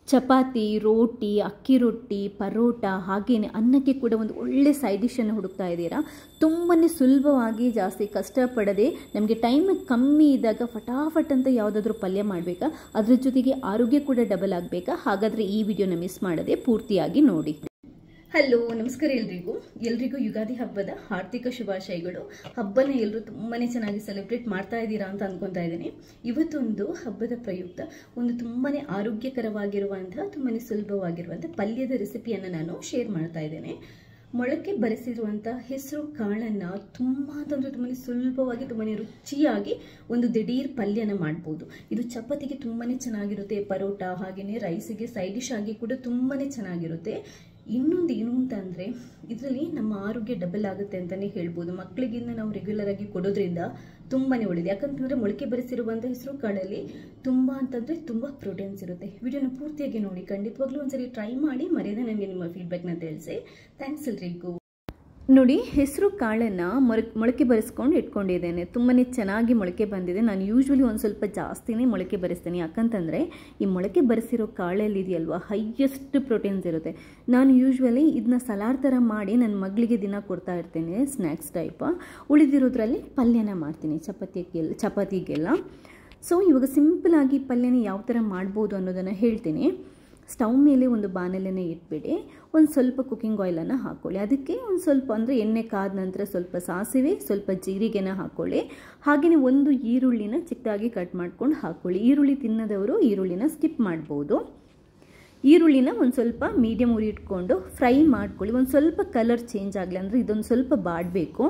ಚಪಾತಿ, ರೋಟಿ, ಅಕ್ಕಿ ರೊಟ್ಟಿ, ಪರೋಟ ಹಾಗೆಯೇ ಅನ್ನಕ್ಕೆ ಕೂಡ ಒಂದು ಒಳ್ಳೆ ಸೈಡ್ ಡಿಶನ್ನು ಹುಡುಕ್ತಾ ಇದ್ದೀರಾ. ತುಂಬಾ ಸುಲಭವಾಗಿ, ಜಾಸ್ತಿ ಕಷ್ಟಪಡದೆ, ನಮಗೆ ಟೈಮ್ ಕಮ್ಮಿ ಇದ್ದಾಗ ಫಟಾಫಟ್ ಅಂತ ಯಾವುದಾದ್ರೂ ಪಲ್ಯ ಮಾಡಬೇಕಾ, ಅದ್ರ ಜೊತೆಗೆ ಆರೋಗ್ಯ ಕೂಡ ಡಬಲ್ ಆಗಬೇಕಾ? ಹಾಗಾದರೆ ಈ ವಿಡಿಯೋನ ಮಿಸ್ ಮಾಡದೆ ಪೂರ್ತಿಯಾಗಿ ನೋಡಿ. ಹಲೋ, ನಮಸ್ಕಾರ ಎಲ್ರಿಗೂ ಯುಗಾದಿ ಹಬ್ಬದ ಹಾರ್ದಿಕ ಶುಭಾಶಯಗಳು. ಹಬ್ಬನ ಎಲ್ಲರೂ ತುಂಬಾ ಚೆನ್ನಾಗಿ ಸೆಲೆಬ್ರೇಟ್ ಮಾಡ್ತಾ ಇದ್ದೀರಾ ಅಂತ ಅನ್ಕೊತಾ ಇದ್ದೀನಿ. ಇವತ್ತೊಂದು ಹಬ್ಬದ ಪ್ರಯುಕ್ತ ಒಂದು ತುಂಬಾ ಆರೋಗ್ಯಕರವಾಗಿರುವಂತಹ, ತುಂಬಾ ಸುಲಭವಾಗಿರುವಂತಹ ಪಲ್ಯದ ರೆಸಿಪಿಯನ್ನು ನಾನು ಶೇರ್ ಮಾಡ್ತಾ ಇದ್ದೇನೆ. ಮೊಳಕೆ ಬರೆಸಿರುವಂಥ ಹೆಸರು ಕಾಳನ್ನು ತುಂಬ ಅಂತಂದರೆ ತುಂಬಾ ಸುಲಭವಾಗಿ, ತುಂಬಾ ರುಚಿಯಾಗಿ ಒಂದು ದಿಢೀರ್ ಪಲ್ಯನ ಮಾಡ್ಬೋದು. ಇದು ಚಪಾತಿಗೆ ತುಂಬಾ ಚೆನ್ನಾಗಿರುತ್ತೆ, ಪರೋಟ ಹಾಗೆಯೇ ರೈಸಿಗೆ ಸೈಡ್ ಡಿಶ್ ಆಗಿ ಕೂಡ ತುಂಬಾ ಚೆನ್ನಾಗಿರುತ್ತೆ. ಇನ್ನೊಂದು ಏನು ಅಂತಂದರೆ ಇದರಲ್ಲಿ ನಮ್ಮ ಆರೋಗ್ಯ ಡಬಲ್ ಆಗುತ್ತೆ ಅಂತಲೇ ಹೇಳ್ಬೋದು. ಮಕ್ಕಳಿಗಿಂತ ನಾವು ರೆಗ್ಯುಲರ್ ಆಗಿ ಕೊಡೋದ್ರಿಂದ ತುಂಬಾ ಒಳ್ಳೆಯದು. ಯಾಕಂತಂದರೆ ಮೊಳಕೆ ಬರೆಸಿರುವಂಥ ಹೆಸರು ಕಾಳಲ್ಲಿ ತುಂಬ ಪ್ರೋಟೀನ್ಸ್ ಇರುತ್ತೆ. ವಿಡಿಯೋನ ಪೂರ್ತಿಯಾಗಿ ನೋಡಿ, ಖಂಡಿತವಾಗ್ಲೂ ಒಂದ್ಸರಿ ಟ್ರೈ ಮಾಡಿ, ಮರ್ಯಾದೆ ನನಗೆ ನಿಮ್ಮ ಫೀಡ್ಬ್ಯಾಕ್ನ ತಿಳಿಸಿ. ಥ್ಯಾಂಕ್ಸ್ ಎಲ್ರಿಗೂ. ನೋಡಿ, ಹೆಸರು ಕಾಳನ್ನು ಮೊಳಕೆ ಬರೆಸ್ಕೊಂಡು ಇಟ್ಕೊಂಡಿದ್ದೇನೆ. ತುಂಬಾ ಚೆನ್ನಾಗಿ ಮೊಳಕೆ ಬಂದಿದೆ. ನಾನು ಯೂಶ್ವಲಿ ಒಂದು ಸ್ವಲ್ಪ ಜಾಸ್ತಿನೇ ಮೊಳಕೆ ಬರೆಸ್ತೀನಿ. ಯಾಕಂತಂದರೆ ಈ ಮೊಳಕೆ ಬರೆಸಿರೋ ಕಾಳಲ್ಲಿ ಇದೆಯಲ್ವ, ಹೈಯೆಸ್ಟ್ ಪ್ರೋಟೀನ್ಸ್ ಇರುತ್ತೆ. ನಾನು ಯೂಶ್ವಲಿ ಇದನ್ನ ಸಲಾಡ್ ಥರ ಮಾಡಿ ನನ್ನ ಮಗಳಿಗೆ ದಿನ ಕೊಡ್ತಾ ಇರ್ತೇನೆ, ಸ್ನ್ಯಾಕ್ಸ್ ಟೈಪ. ಉಳಿದಿರೋದ್ರಲ್ಲಿ ಪಲ್ಯನ ಮಾಡ್ತೀನಿ ಚಪಾತಿಗೆಲ್ಲ. ಸೊ ಇವಾಗ ಸಿಂಪಲಾಗಿ ಪಲ್ಯನ ಯಾವ ಥರ ಮಾಡ್ಬೋದು ಅನ್ನೋದನ್ನು ಹೇಳ್ತೀನಿ. ಸ್ಟವ್ ಮೇಲೆ ಒಂದು ಬಾಣಲೆನ ಇಟ್ಬಿಡಿ. ಒಂದು ಸ್ವಲ್ಪ ಕುಕ್ಕಿಂಗ್ ಆಯಿಲನ್ನು ಹಾಕ್ಕೊಳ್ಳಿ. ಅದಕ್ಕೆ ಒಂದು ಸ್ವಲ್ಪ ಅಂದರೆ ಎಣ್ಣೆ ಕಾದ ನಂತರ ಸ್ವಲ್ಪ ಸಾಸಿವೆ, ಸ್ವಲ್ಪ ಜೀರಿಗೆನ ಹಾಕ್ಕೊಳ್ಳಿ. ಹಾಗೆಯೇ ಒಂದು ಈರುಳ್ಳಿನ ಚಿಕ್ಕದಾಗಿ ಕಟ್ ಮಾಡ್ಕೊಂಡು ಹಾಕ್ಕೊಳ್ಳಿ. ಈರುಳ್ಳಿ ತಿನ್ನದವರು ಈರುಳ್ಳಿನ ಸ್ಕಿಪ್ ಮಾಡ್ಬೋದು. ಈರುಳ್ಳಿನ ಒಂದು ಸ್ವಲ್ಪ ಮೀಡಿಯಮ್ ಉರಿ ಇಟ್ಕೊಂಡು ಫ್ರೈ ಮಾಡ್ಕೊಳ್ಳಿ. ಒಂದು ಸ್ವಲ್ಪ ಕಲರ್ ಚೇಂಜ್ ಆಗಲಿ, ಅಂದರೆ ಇದೊಂದು ಸ್ವಲ್ಪ ಬಾಡಬೇಕು.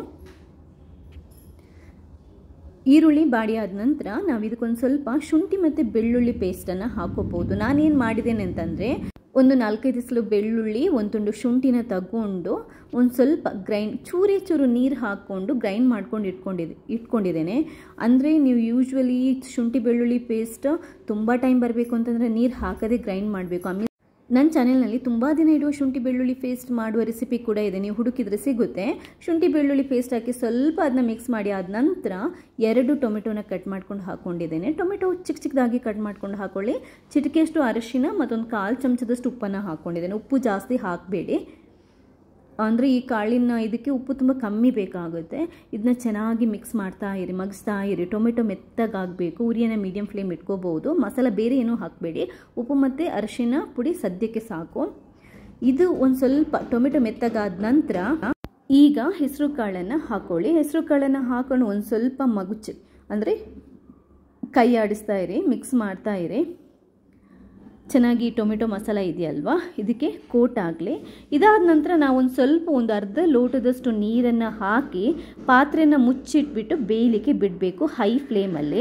ಈರುಳ್ಳಿ ಬಾಡಿ ಆದ ನಂತರ ನಾವು ಇದಕ್ಕೊಂದು ಸ್ವಲ್ಪ ಶುಂಠಿ ಮತ್ತು ಬೆಳ್ಳುಳ್ಳಿ ಪೇಸ್ಟನ್ನು ಹಾಕೋಬೋದು. ನಾನೇನು ಮಾಡಿದ್ದೇನೆ ಅಂತಂದರೆ, ಒಂದು 4-5 ಸಲ ಬೆಳ್ಳುಳ್ಳಿ, ಒಂದು ತುಂಡು ಶುಂಠಿನ ತಗೊಂಡು ಒಂದು ಸ್ವಲ್ಪ ಚೂರು ನೀರು ಹಾಕ್ಕೊಂಡು ಗ್ರೈಂಡ್ ಮಾಡ್ಕೊಂಡು ಇಟ್ಕೊಂಡಿದ್ದೇನೆ. ಅಂದರೆ ನೀವು ಯೂಶ್ವಲಿ ಶುಂಠಿ ಬೆಳ್ಳುಳ್ಳಿ ಪೇಸ್ಟ್ ತುಂಬ ಟೈಮ್ ಬರಬೇಕು ಅಂತಂದರೆ ನೀರು ಹಾಕದೆ ಗ್ರೈಂಡ್ ಮಾಡಬೇಕು. ನನ್ನ ಚಾನೆಲ್ನಲ್ಲಿ ತುಂಬ ದಿನ ಇಡುವ ಶುಂಠಿ ಬೆಳ್ಳುಳ್ಳಿ ಪೇಸ್ಟ್ ಮಾಡುವ ರೆಸಿಪಿ ಕೂಡ ಇದೆ, ನೀವು ಹುಡುಕಿದ್ರೆ ಸಿಗುತ್ತೆ. ಶುಂಠಿ ಬೆಳ್ಳುಳ್ಳಿ ಪೇಸ್ಟ್ ಹಾಕಿ ಸ್ವಲ್ಪ ಅದನ್ನ ಮಿಕ್ಸ್ ಮಾಡಿ ಆದ ನಂತರ 2 ಟೊಮೆಟೊನ ಕಟ್ ಮಾಡ್ಕೊಂಡು ಹಾಕ್ಕೊಂಡಿದ್ದೇನೆ. ಟೊಮೆಟೊ ಚಿಕ್ಕದಾಗಿ ಕಟ್ ಮಾಡ್ಕೊಂಡು ಹಾಕ್ಕೊಳ್ಳಿ. ಚಿಟಿಕೆಯಷ್ಟು ಅರಿಶಿನ ಮತ್ತೊಂದು 1/4 ಚಮಚದಷ್ಟು ಉಪ್ಪನ್ನು ಹಾಕ್ಕೊಂಡಿದ್ದೇನೆ. ಉಪ್ಪು ಜಾಸ್ತಿ ಹಾಕಬೇಡಿ, ಅಂದರೆ ಈ ಕಾಳಿನ ಇದಕ್ಕೆ ಉಪ್ಪು ತುಂಬ ಕಮ್ಮಿ ಬೇಕಾಗುತ್ತೆ. ಇದನ್ನ ಚೆನ್ನಾಗಿ ಮಿಕ್ಸ್ ಮಾಡ್ತಾ ಇರಿ, ಮಗಿಸ್ತಾ ಇರಿ. ಟೊಮೆಟೊ ಮೆತ್ತಗಾಗಬೇಕು. ಉರಿಯನ್ನು ಮೀಡಿಯಂ ಫ್ಲೇಮ್ ಇಟ್ಕೋಬಹುದು. ಮಸಾಲ ಬೇರೆ ಏನೂ ಹಾಕಬೇಡಿ. ಉಪ್ಪು ಮತ್ತು ಅರಿಶಿನ ಪುಡಿ ಸದ್ಯಕ್ಕೆ ಸಾಕು. ಇದು ಒಂದು ಸ್ವಲ್ಪ ಟೊಮೆಟೊ ಮೆತ್ತಗಾದ ನಂತರ ಈಗ ಹೆಸರು ಕಾಳನ್ನು ಹಾಕ್ಕೊಳ್ಳಿ. ಹೆಸರು ಕಾಳನ್ನು ಹಾಕೊಂಡು ಒಂದು ಸ್ವಲ್ಪ ಮಗುಚಿ, ಅಂದರೆ ಕೈ ಆಡಿಸ್ತಾ ಇರಿ, ಮಿಕ್ಸ್ ಮಾಡ್ತಾ ಇರಿ. ಚೆನ್ನಾಗಿ ಟೊಮೆಟೊ ಮಸಾಲ ಇದೆಯಲ್ವಾ, ಇದಕ್ಕೆ ಕೋಟ್ ಆಗಲಿ. ಇದಾದ ನಂತರ ನಾವು ಒಂದು ಅರ್ಧ ಲೋಟದಷ್ಟು ನೀರನ್ನು ಹಾಕಿ ಪಾತ್ರೆನ ಮುಚ್ಚಿಟ್ಬಿಟ್ಟು ಬೇಯಲಿಕ್ಕೆ ಬಿಡಬೇಕು ಹೈ ಫ್ಲೇಮಲ್ಲಿ.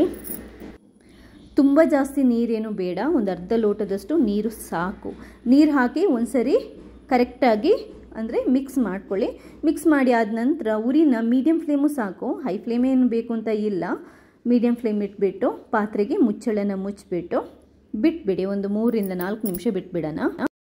ತುಂಬ ಜಾಸ್ತಿ ನೀರೇನು ಬೇಡ, ಒಂದು ಅರ್ಧ ಲೋಟದಷ್ಟು ನೀರು ಸಾಕು. ನೀರು ಹಾಕಿ ಒಂದ್ಸರಿ ಕರೆಕ್ಟಾಗಿ ಅಂದರೆ ಮಿಕ್ಸ್ ಮಾಡ್ಕೊಳ್ಳಿ. ಮಿಕ್ಸ್ ಮಾಡಿ ಆದ ನಂತರ ಉರಿನ ಮೀಡಿಯಂ ಫ್ಲೇಮು ಸಾಕು, ಹೈ ಫ್ಲೇಮ್ ಏನು ಬೇಕು ಅಂತ ಇಲ್ಲ. ಮೀಡಿಯಂ ಫ್ಲೇಮ್ ಇಟ್ಬಿಟ್ಟು ಪಾತ್ರೆಗೆ ಮುಚ್ಚಳನ ಮುಚ್ಚಿಬಿಟ್ಟು ಬಿಟ್ಬಿಡಿ. ಒಂದು 3-4 ನಿಮಿಷ ಬಿಟ್ಬಿಡೋಣ.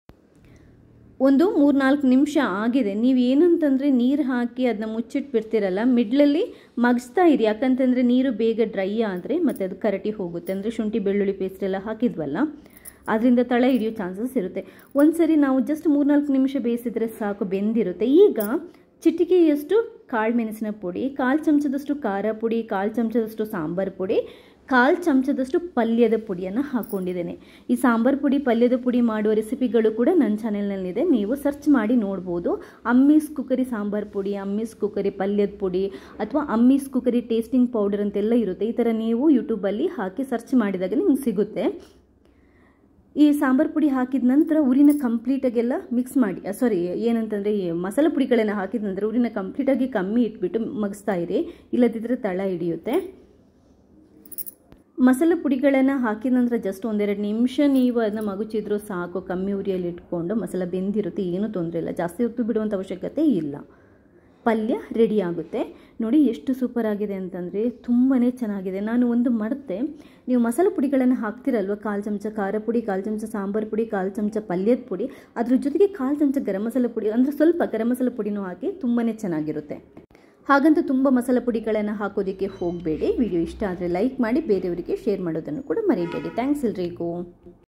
ಒಂದು 3-4 ನಿಮಿಷ ಆಗಿದೆ. ನೀವು ಏನಂತಂದರೆ ನೀರು ಹಾಕಿ ಅದನ್ನ ಮುಚ್ಚಿಟ್ಬಿಡ್ತೀರಲ್ಲ, ಮಿಡ್ಲಲ್ಲಿ ಮಗಿಸ್ತಾ ಇರಿ. ಯಾಕಂತಂದರೆ ನೀರು ಬೇಗ ಡ್ರೈ ಆದರೆ ಮತ್ತು ಅದು ಕರಟಿ ಹೋಗುತ್ತೆ. ಅಂದರೆ ಶುಂಠಿ ಬೆಳ್ಳುಳ್ಳಿ ಪೇಸ್ಟ್ ಎಲ್ಲ ಹಾಕಿದ್ವಲ್ಲ, ಅದರಿಂದ ತಳ ಹಿಡಿಯೋ ಚಾನ್ಸಸ್ ಇರುತ್ತೆ. ಒಂದ್ಸರಿ ನಾವು ಜಸ್ಟ್ 3-4 ನಿಮಿಷ ಬೇಯಿಸಿದ್ರೆ ಸಾಕು, ಬೆಂದಿರುತ್ತೆ. ಈಗ ಚಿಟಿಕೆಯಷ್ಟು ಕಾಳು ಮೆಣಸಿನ ಪುಡಿ, 1/4 ಚಮಚದಷ್ಟು ಖಾರ ಪುಡಿ, 1/4 ಚಮಚದಷ್ಟು ಸಾಂಬಾರು ಪುಡಿ, 1/4 ಚಮಚದಷ್ಟು ಪಲ್ಯದ ಪುಡಿಯನ್ನು ಹಾಕ್ಕೊಂಡಿದ್ದೇನೆ. ಈ ಸಾಂಬಾರು ಪುಡಿ, ಪಲ್ಯದ ಪುಡಿ ಮಾಡುವ ರೆಸಿಪಿಗಳು ಕೂಡ ನನ್ನ ಚಾನೆಲ್ನಲ್ಲಿದೆ, ನೀವು ಸರ್ಚ್ ಮಾಡಿ ನೋಡ್ಬೋದು. ಅಮ್ಮೀಸ್ ಕುಕ್ಕರಿ ಸಾಂಬಾರು ಪುಡಿ, ಅಮ್ಮೀಸ್ ಕುಕ್ಕರಿ ಪಲ್ಯದ ಪುಡಿ, ಅಥವಾ ಅಮ್ಮೀಸ್ ಕುಕ್ಕರಿ ಟೇಸ್ಟಿಂಗ್ ಪೌಡರ್ ಅಂತೆಲ್ಲ ಇರುತ್ತೆ. ಈ ಥರ ನೀವು ಯೂಟ್ಯೂಬಲ್ಲಿ ಹಾಕಿ ಸರ್ಚ್ ಮಾಡಿದಾಗ ನಿಮ್ಗೆ ಸಿಗುತ್ತೆ. ಈ ಸಾಂಬಾರು ಪುಡಿ ಹಾಕಿದ ನಂತರ ಉರಿನ ಕಂಪ್ಲೀಟಾಗೆಲ್ಲ ಮಿಕ್ಸ್ ಮಾಡಿ, ಏನಂತಂದರೆ ಈ ಮಸಾಲ ಪುಡಿಗಳನ್ನು ಹಾಕಿದ ನಂತರ ಉರಿನ ಕಂಪ್ಲೀಟಾಗಿ ಕಮ್ಮಿ ಇಟ್ಬಿಟ್ಟು ಮಗಿಸ್ತಾ ಇರಿ, ಇಲ್ಲದಿದ್ದರೆ ತಳ ಹಿಡಿಯುತ್ತೆ. ಮಸಾಲೆ ಪುಡಿಗಳನ್ನು ಹಾಕಿದ ನಂತರ ಜಸ್ಟ್ 1-2 ನಿಮಿಷ ನೀವು ಅದನ್ನ ಮಗುಚಿದ್ರೂ ಸಾಕು. ಕಮ್ಮಿ ಉರಿಯಲ್ಲಿ ಇಟ್ಕೊಂಡು ಮಸಾಲೆ ಬೆಂದಿರುತ್ತೆ, ಏನೂ ತೊಂದರೆ ಇಲ್ಲ. ಜಾಸ್ತಿ ಹೊತ್ತು ಬಿಡುವಂಥ ಅವಶ್ಯಕತೆ ಇಲ್ಲ. ಪಲ್ಯ ರೆಡಿ ಆಗುತ್ತೆ. ನೋಡಿ ಎಷ್ಟು ಸೂಪರ್ ಆಗಿದೆ ಅಂತಂದರೆ ತುಂಬಾ ಚೆನ್ನಾಗಿದೆ. ನಾನು ಒಂದು ಮರೆತೆ, ನೀವು ಮಸಾಲೆ ಪುಡಿಗಳನ್ನು ಹಾಕ್ತಿರಲ್ವ, 1/4 ಚಮಚ ಖಾರ ಪುಡಿ, 1/4 ಚಮಚ ಸಾಂಬಾರು ಪುಡಿ, 1/4 ಚಮಚ ಪಲ್ಯದ ಪುಡಿ, ಅದ್ರ ಜೊತೆಗೆ 1/4 ಚಮಚ ಗರಂ ಮಸಾಲೆ ಪುಡಿ, ಅಂದರೆ ಸ್ವಲ್ಪ ಗರಂ ಮಸಾಲೆ ಪುಡಿನೂ ಹಾಕಿ ತುಂಬಾ ಚೆನ್ನಾಗಿರುತ್ತೆ. ಹಾಗಂತ ತುಂಬ ಮಸಾಲೆ ಪುಡಿಗಳನ್ನು ಹಾಕೋದಕ್ಕೆ ಹೋಗಬೇಡಿ. ವಿಡಿಯೋ ಇಷ್ಟ ಆದರೆ ಲೈಕ್ ಮಾಡಿ, ಬೇರೆಯವರಿಗೆ ಶೇರ್ ಮಾಡೋದನ್ನು ಕೂಡ ಮರಿಬೇಡಿ. ಥ್ಯಾಂಕ್ಸ್ ಎಲ್ರಿಗೂ.